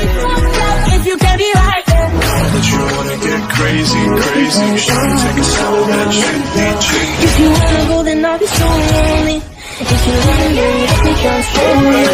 If you can be right, But you wanna get crazy, crazy. Shawty, take it slow, that shit be cheap. if you wanna go, then I'll be so lonely. If you wanna get me, let me come slowly.